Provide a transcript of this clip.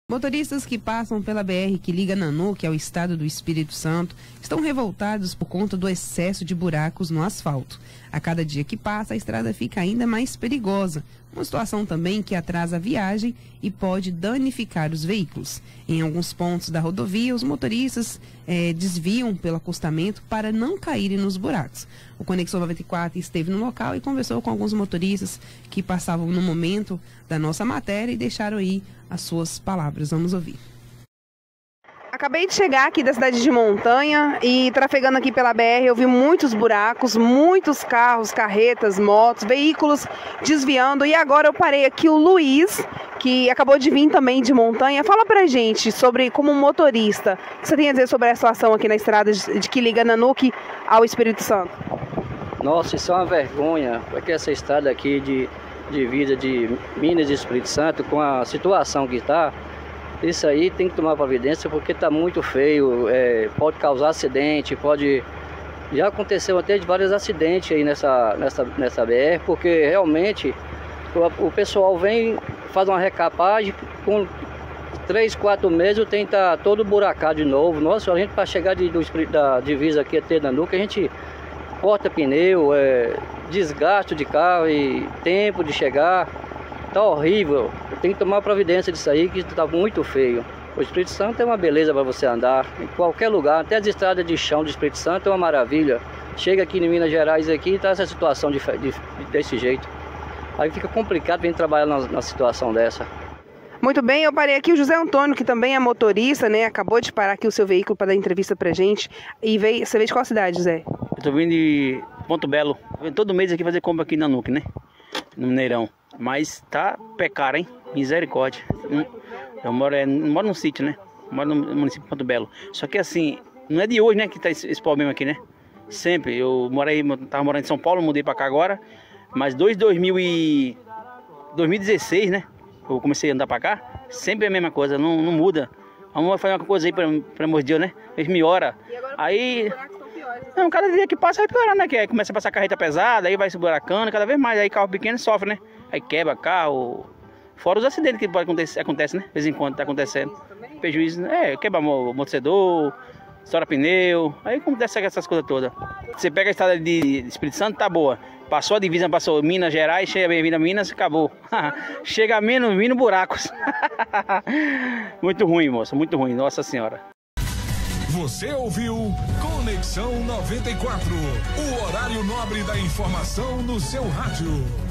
Motoristas que passam pela BR que liga Nanuque ao estado do Espírito Santo estão revoltados por conta do excesso de buracos no asfalto. A cada dia que passa, a estrada fica ainda mais perigosa, uma situação também que atrasa a viagem e pode danificar os veículos. Em alguns pontos da rodovia, os motoristas desviam pelo acostamento para não caírem nos buracos. O Conexão 94 esteve no local e conversou com alguns motoristas que passavam no momento da nossa matéria e deixaram aí as suas palavras. Vamos ouvir. Acabei de chegar aqui da cidade de Montanha e trafegando aqui pela BR eu vi muitos buracos, muitos carros, carretas, motos, veículos desviando, e agora eu parei aqui o Luiz, que acabou de vir também de Montanha. Fala pra gente sobre, como motorista, o que você tem a dizer sobre a situação aqui na estrada de que liga Nanuque ao Espírito Santo? Nossa, isso é uma vergonha, porque essa estrada aqui de vida de Minas e Espírito Santo, com a situação que está, isso aí tem que tomar providência, porque está muito feio, pode causar acidente, já aconteceu até de vários acidentes aí nessa BR, porque realmente o pessoal vem, faz uma recapagem, com 3, 4 meses tem que estar todo buracado de novo. Nossa, a gente para chegar da divisa aqui até Nanuque, a gente corta pneu, desgaste de carro e tempo de chegar, tá horrível. Tem que tomar providência disso aí, que tá muito feio. O Espírito Santo é uma beleza para você andar em qualquer lugar, até as estradas de chão do Espírito Santo é uma maravilha. Chega aqui em Minas Gerais aqui e tá essa situação desse jeito. Aí fica complicado a gente trabalhar na situação dessa. Muito bem, eu parei aqui o José Antônio, que também é motorista, né? Acabou de parar aqui o seu veículo para dar entrevista pra gente. E você veio de qual cidade, José? Eu tô vindo de Ponto Belo. Eu venho todo mês aqui fazer compra aqui na Nanuque, né? No Mineirão. Mas tá pé caro, hein? Misericórdia. Eu moro num sítio, né? Eu moro no município de Ponto Belo. Só que assim, não é de hoje, né, que tá esse problema aqui, né? Sempre. Eu tava morando em São Paulo, mudei pra cá agora. Mas 2016, né? Eu comecei a andar pra cá. Sempre é a mesma coisa, não muda. Vamos fazer uma coisa aí pra morder, né? Eles melhoram. Aí... Não, cada dia que passa vai piorar, né? Que aí começa a passar carreta pesada, aí vai se buracando cada vez mais. Aí carro pequeno sofre, né? Aí quebra carro. Fora os acidentes que pode acontece, né? De vez em quando tá acontecendo. Prejuízo, quebra amortecedor, estoura pneu. Aí acontece essas coisas todas. Você pega a estrada de Espírito Santo, tá boa. Passou a divisa, passou Minas Gerais, chega bem-vindo a Minas, acabou. Chega menos, vindo buracos. Muito ruim, moça, muito ruim, nossa senhora. Você ouviu Conexão 94, o horário nobre da informação no seu rádio.